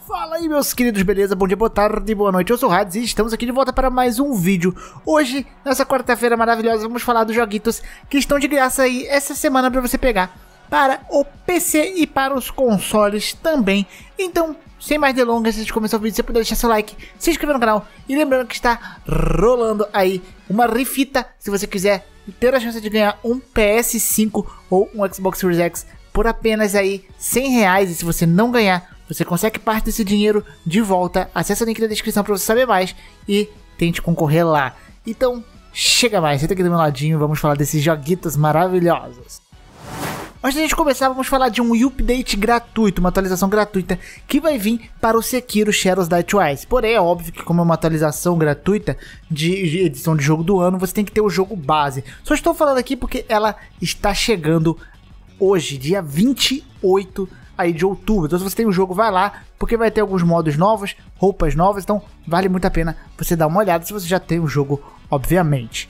Fala aí meus queridos, beleza? Bom dia, boa tarde, boa noite, eu sou o Hades e estamos aqui de volta para mais um vídeo. Hoje, nessa quarta-feira maravilhosa, vamos falar dos joguitos que estão de graça aí essa semana para você pegar para o PC e para os consoles também. Então, sem mais delongas, antes de começar o vídeo, você puder deixar seu like, se inscrever no canal e lembrando que está rolando aí uma rifita, se você quiser ter a chance de ganhar um PS5 ou um Xbox Series X por apenas aí R$100, e se você não ganhar, você consegue parte desse dinheiro de volta. Acesse o link da descrição para você saber mais e tente concorrer lá. Então, chega mais, senta aqui do meu ladinho, vamos falar desses joguitos maravilhosos. Antes de a gente começar, vamos falar de um update gratuito, uma atualização gratuita que vai vir para o Sekiro Shadows Die Twice. Porém, é óbvio que como é uma atualização gratuita de edição de jogo do ano, você tem que ter o jogo base. Só estou falando aqui porque ela está chegando hoje, dia 28 aí de outubro. Então se você tem o jogo, vai lá, porque vai ter alguns modos novos, roupas novas, então vale muito a pena você dar uma olhada se você já tem o jogo, obviamente.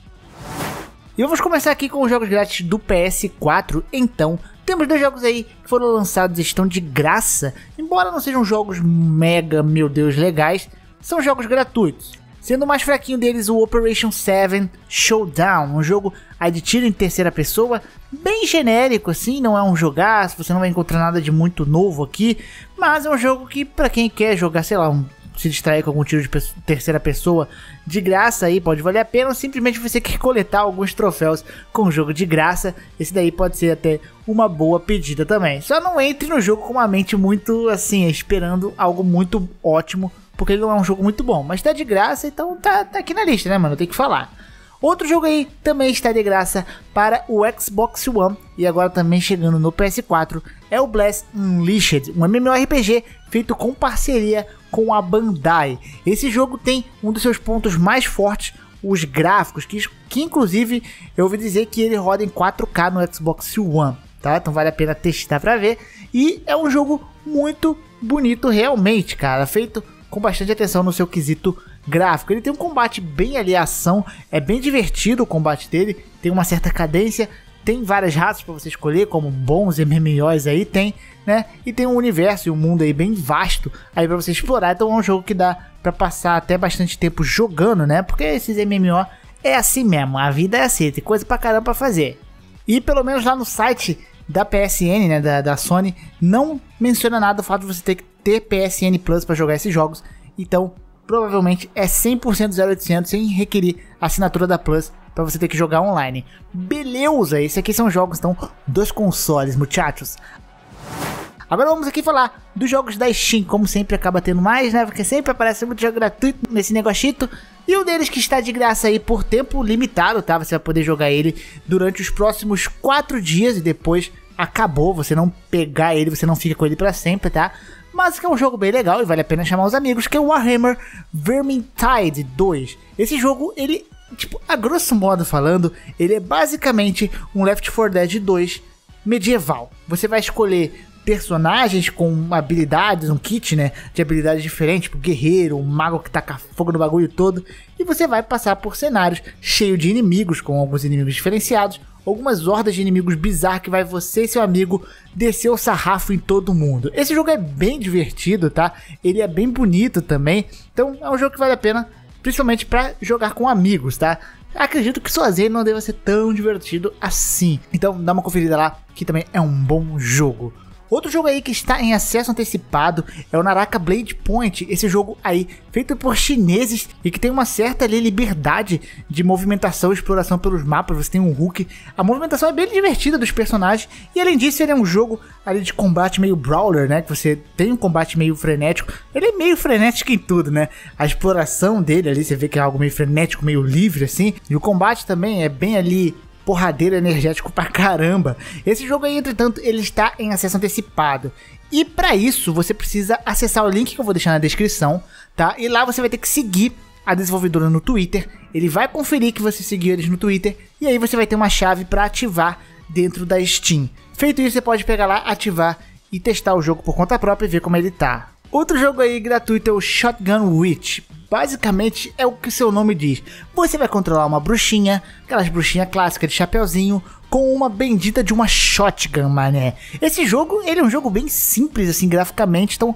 E vamos começar aqui com os jogos grátis do PS4. Então, temos dois jogos aí que foram lançados e estão de graça, embora não sejam jogos mega, meu Deus, legais, são jogos gratuitos. Sendo o mais fraquinho deles o Operation 7 Showdown, um jogo aí de tiro em terceira pessoa, bem genérico assim, não é um jogaço, você não vai encontrar nada de muito novo aqui, mas é um jogo que pra quem quer jogar, sei lá, se distrair com algum tiro de terceira pessoa de graça aí, pode valer a pena, ou simplesmente você quer coletar alguns troféus com o jogo de graça, esse daí pode ser até uma boa pedida também. Só não entre no jogo com uma mente muito assim, esperando algo muito ótimo, porque ele não é um jogo muito bom, mas tá de graça, então tá aqui na lista, né, mano? Tem que falar. Outro jogo aí também está de graça para o Xbox One e agora também chegando no PS4 é o Blast Unleashed, um MMORPG feito com parceria com a Bandai. Esse jogo tem um dos seus pontos mais fortes, os gráficos, que inclusive eu ouvi dizer que ele roda em 4K no Xbox One, tá? Então vale a pena testar para ver. E é um jogo muito bonito realmente, cara, feito com bastante atenção no seu quesito gráfico. Ele tem um combate bem ali, ação, é bem divertido o combate dele, tem uma certa cadência, tem várias raças para você escolher, como bons MMOs aí tem, né? E tem um universo e um mundo aí bem vasto aí para você explorar, então é um jogo que dá para passar até bastante tempo jogando, né? Porque esses MMO é assim mesmo, a vida é assim, tem coisa pra caramba pra fazer. E pelo menos lá no site da PSN, né, da Sony, não menciona nada o fato de você ter que ter PSN Plus para jogar esses jogos, então provavelmente é 100% 0800 sem requerir assinatura da Plus para você ter que jogar online. Beleza, esses aqui são jogos então dos consoles, muchachos. Agora vamos aqui falar dos jogos da Steam, como sempre acaba tendo mais, né, porque sempre aparece muito jogo gratuito nesse negocito. E um deles que está de graça aí por tempo limitado, tá? Você vai poder jogar ele durante os próximos 4 dias e depois acabou, você não pegar ele, você não fica com ele para sempre, tá? Mas que é um jogo bem legal e vale a pena chamar os amigos, que é o Warhammer Vermintide 2. Esse jogo, ele, tipo, a grosso modo falando, ele é basicamente um Left 4 Dead 2 medieval. Você vai escolher personagens com habilidades, um kit, né, de habilidades diferentes, tipo guerreiro, um mago que taca fogo no bagulho todo, e você vai passar por cenários cheios de inimigos, com alguns inimigos diferenciados, algumas hordas de inimigos bizarros que vai você e seu amigo descer o sarrafo em todo mundo. Esse jogo é bem divertido, tá? Ele é bem bonito também, então é um jogo que vale a pena, principalmente para jogar com amigos, tá? Acredito que sozinho não deva ser tão divertido assim, então dá uma conferida lá, que também é um bom jogo. Outro jogo aí que está em acesso antecipado é o Naraka Blade Point, esse jogo aí feito por chineses e que tem uma certa ali, liberdade de movimentação e exploração pelos mapas, você tem um Hulk, a movimentação é bem divertida dos personagens e além disso ele é um jogo ali de combate meio brawler, né, que você tem um combate meio frenético, ele é meio frenético em tudo, né, a exploração dele ali, você vê que é algo meio frenético, meio livre assim, e o combate também é bem ali porradeiro energético pra caramba. Esse jogo aí, entretanto, ele está em acesso antecipado. E pra isso, você precisa acessar o link que eu vou deixar na descrição, tá? E lá você vai ter que seguir a desenvolvedora no Twitter. Ele vai conferir que você seguiu eles no Twitter. E aí você vai ter uma chave pra ativar dentro da Steam. Feito isso, você pode pegar lá, ativar e testar o jogo por conta própria e ver como ele tá. Outro jogo aí gratuito é o Shotgun Witch. Basicamente é o que seu nome diz. Você vai controlar uma bruxinha, aquelas bruxinhas clássicas de chapeuzinho, com uma bendita de uma shotgun, mané. Esse jogo, ele é um jogo bem simples assim graficamente, então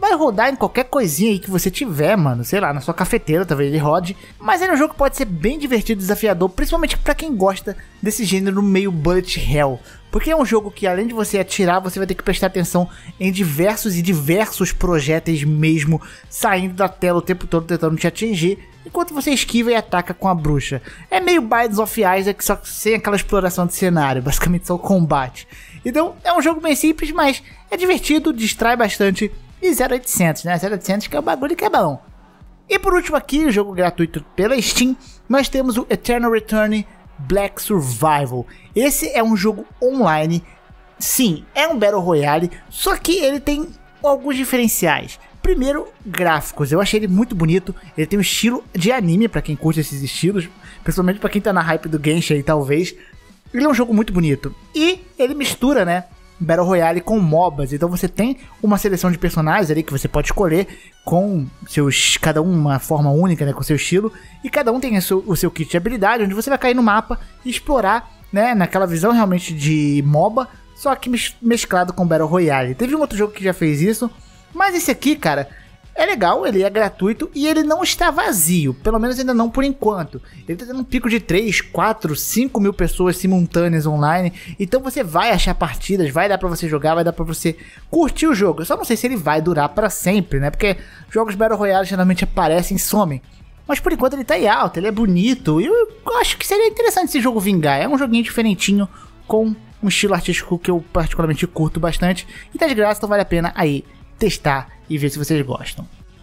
vai rodar em qualquer coisinha aí que você tiver, mano. Sei lá, na sua cafeteira talvez ele rode. Mas é um jogo que pode ser bem divertido e desafiador, principalmente pra quem gosta desse gênero meio bullet hell. Porque é um jogo que além de você atirar, você vai ter que prestar atenção em diversos projéteis mesmo, saindo da tela o tempo todo tentando te atingir, enquanto você esquiva e ataca com a bruxa. É meio Binding of Isaac, só que sem aquela exploração de cenário, basicamente só o combate. Então é um jogo bem simples, mas é divertido, distrai bastante, e 0800, né? 0800 que é o bagulho que é bom. E por último aqui, o jogo gratuito pela Steam, nós temos o Eternal Return Black Survival. Esse é um jogo online, sim, é um Battle Royale, só que ele tem alguns diferenciais. Primeiro, gráficos, eu achei ele muito bonito, ele tem um estilo de anime pra quem curte esses estilos, principalmente pra quem tá na hype do Genshin aí talvez. Ele é um jogo muito bonito, e ele mistura, né, Battle Royale com MOBAs, então você tem uma seleção de personagens ali que você pode escolher com cada um uma forma única, né, com seu estilo, e cada um tem o seu kit de habilidade, onde você vai cair no mapa e explorar, né, naquela visão realmente de MOBA, só que mesclado com Battle Royale. Teve um outro jogo que já fez isso, mas esse aqui, cara, é legal, ele é gratuito e ele não está vazio, pelo menos ainda não por enquanto. Ele está tendo um pico de 3, 4, 5 mil pessoas simultâneas online, então você vai achar partidas, vai dar pra você jogar, vai dar pra você curtir o jogo. Eu só não sei se ele vai durar pra sempre, né, porque jogos Battle Royale geralmente aparecem e somem. Mas por enquanto ele tá aí alto, ele é bonito, e eu acho que seria interessante esse jogo vingar. É um joguinho diferentinho, com um estilo artístico que eu particularmente curto bastante, e tá de graça, então vale a pena aí testar e ver se vocês gostam.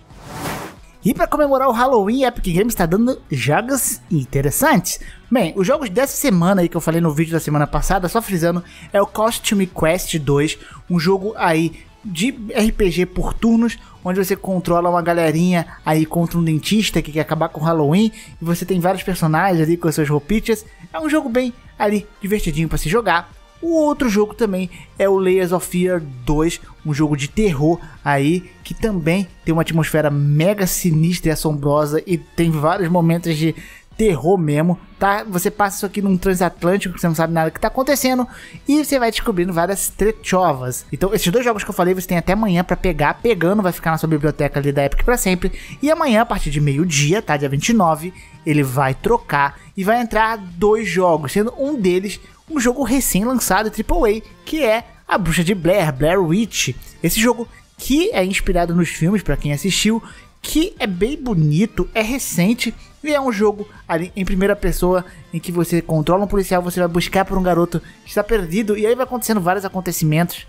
E para comemorar o Halloween, a Epic Games está dando jogos interessantes. Bem, os jogos dessa semana aí que eu falei no vídeo da semana passada, só frisando, é o Costume Quest 2, um jogo aí de RPG por turnos, onde você controla uma galerinha aí contra um dentista que quer acabar com o Halloween, e você tem vários personagens ali com as suas roupitas. É um jogo bem ali divertidinho para se jogar. O outro jogo também é o Layers of Fear 2, um jogo de terror aí, que também tem uma atmosfera mega sinistra e assombrosa, e tem vários momentos de terror mesmo, tá? Você passa isso aqui num transatlântico, que você não sabe nada que tá acontecendo, e você vai descobrindo várias trechovas. Então esses dois jogos que eu falei, você tem até amanhã pra pegar, pegando vai ficar na sua biblioteca ali da Epic pra sempre, e amanhã, a partir de meio-dia, tá? Dia 29, ele vai trocar, e vai entrar 2 jogos, sendo um deles um jogo recém-lançado AAA, que é A Bruxa de Blair, Blair Witch. Esse jogo que é inspirado nos filmes, pra quem assistiu, que é bem bonito, é recente, e é um jogo ali em primeira pessoa, em que você controla um policial, você vai buscar por um garoto que está perdido, e aí vai acontecendo vários acontecimentos,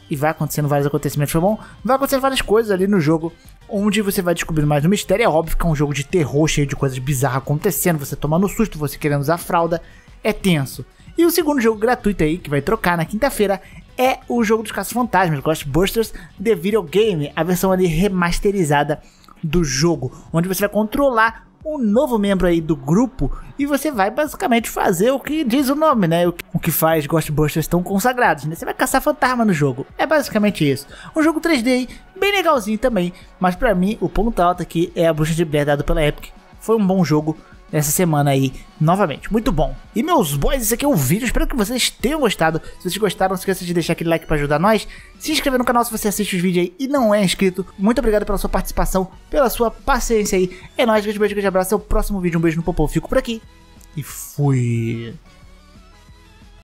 foi bom? Vai acontecendo várias coisas ali no jogo, onde você vai descobrindo mais do mistério. É óbvio que é um jogo de terror, cheio de coisas bizarras acontecendo, você tomando susto, você querendo usar fralda, é tenso. E o segundo jogo gratuito aí, que vai trocar na quinta-feira, é o jogo dos Caça-Fantasmas, Ghostbusters The Video Game, a versão ali remasterizada do jogo, onde você vai controlar um novo membro aí do grupo, e você vai basicamente fazer o que diz o nome, né? O que faz Ghostbusters tão consagrados, né? Você vai caçar fantasma no jogo, é basicamente isso. Um jogo 3D aí, bem legalzinho também, mas pra mim o ponto alto aqui é A Bruxa de Blair, dado pela Epic. Foi um bom jogo essa semana aí, novamente, muito bom. E meus boys, esse aqui é o vídeo, espero que vocês tenham gostado. Se vocês gostaram, não se esqueça de deixar aquele like pra ajudar nós, se inscrever no canal se você assiste os vídeos aí e não é inscrito. Muito obrigado pela sua participação, pela sua paciência aí. É nóis, grande beijo, grande abraço, até o próximo vídeo, um beijo no popô, fico por aqui e fui.